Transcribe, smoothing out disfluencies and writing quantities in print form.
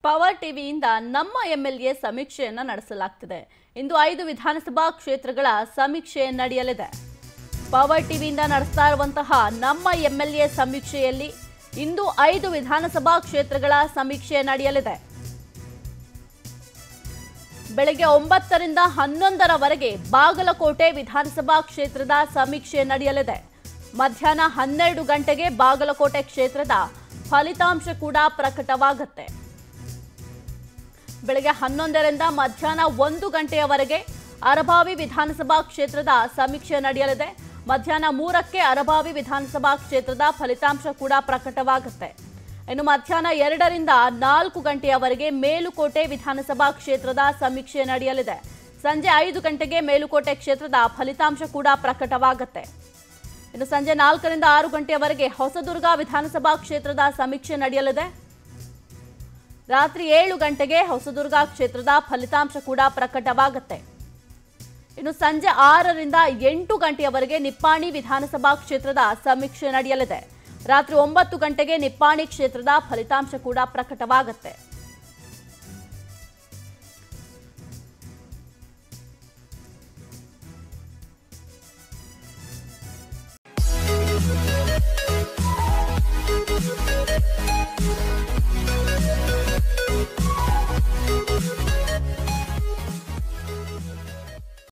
Power ಟಿವಿಯಿಂದ ನಮ್ಮ MLA ಸಮೀಕ್ಷೆಯನ್ನು ನಡೆಸಲಾಗುತ್ತಿದೆ. ಇಂದು 5 ವಿಧಾನಸಭಾ ಕ್ಷೇತ್ರಗಳ ಸಮೀಕ್ಷೆ ನಡೆಯಲಿದೆ. ಪವರ್ ಟಿವಿಯಿಂದ ನಡೆಸ್ತಾ ಇರುವಂತಹ ನಮ್ಮ ಎಂಎಲ್ಎ ಸಮೀಕ್ಷೆಯಲ್ಲಿ ಇಂದು 5 ವಿಧಾನಸಭಾ ಕ್ಷೇತ್ರಗಳ ಸಮೀಕ್ಷೆ ನಡೆಯಲಿದೆ. ಬೆಳಗ್ಗೆ 9 ರಿಂದ 11 ರವರೆಗೆ ಬಾಗಲಕೋಟೆ ವಿಧಾನಸಭಾ ಕ್ಷೇತ್ರದ ಸಮೀಕ್ಷೆ ನಡೆಯಲಿದೆ. ಮಧ್ಯಾಹ್ನ 12 ಗಂಟೆಗೆ ಬಾಗಲಕೋಟೆ ಕ್ಷೇತ್ರದ ಫಲಿತಾಂಶ ಕೂಡ ಪ್ರಕಟವಾಗುತ್ತೆ. ಬೆಳಗ್ಗೆ 11 ರಿಂದ ಮಧ್ಯಾಹ್ನ 1 ಗಂಟೆಯವರೆಗೆ ಅರಭಾವಿ ವಿಧಾನಸಭಾ ಕ್ಷೇತ್ರದ ಸಮೀಕ್ಷೆ ನಡೆಯಲಿದೆ. ಮಧ್ಯಾಹ್ನ 3ಕ್ಕೆ ಅರಭಾವಿ ವಿಧಾನಸಭಾ ಕ್ಷೇತ್ರದ ಫಲಿತಾಂಶ ಕೂಡ ಪ್ರಕಟವಾಗುತ್ತೆ. ಇನ್ನು ಮಧ್ಯಾಹ್ನ 2 ರಿಂದ 4 ಗಂಟೆಯವರೆಗೆ ಮೇಲುಕೋಟೆ ವಿಧಾನಸಭಾ ಕ್ಷೇತ್ರದ ಸಮೀಕ್ಷೆ ನಡೆಯಲಿದೆ. ಸಂಜೆ 5 ಗಂಟೆಗೆ ಮೇಲುಕೋಟೆ ಕ್ಷೇತ್ರದ ಫಲಿತಾಂಶ ಕೂಡ ಪ್ರಕಟವಾಗುತ್ತೆ. ಇನ್ನು ಸಂಜೆ 4 ರಿಂದ 6 ಗಂಟೆಯವರೆಗೆ ಹೊಸದುರ್ಗ ವಿಧಾನಸಭಾ ಕ್ಷೇತ್ರದ ಸಮೀಕ್ಷೆ ನಡೆಯಲಿದೆ. ರಾತ್ರಿ 7 ಗಂಟೆಗೆ ಹೊಸದುರ್ಗ ಕ್ಷೇತ್ರದ ಫಲಿತಾಂಶ ಕೂಡ ಪ್ರಕಟವಾಗುತ್ತೆ. ಇನ್ನು ಸಂಜೆ 6 ರಿಂದ 8 ಗಂಟೆಯವರೆಗೆ ನಿಪ್ಪಾಣಿ ವಿಧಾನಸಭಾ ಕ್ಷೇತ್ರದ ಸಮೀಕ್ಷೆ ನಡೆಯಲಿದೆ. ರಾತ್ರಿ 9 ಗಂಟೆಗೆ ನಿಪ್ಪಾಣಿ ಕ್ಷೇತ್ರದ ಫಲಿತಾಂಶ ಕೂಡ ಪ್ರಕಟವಾಗುತ್ತೆ.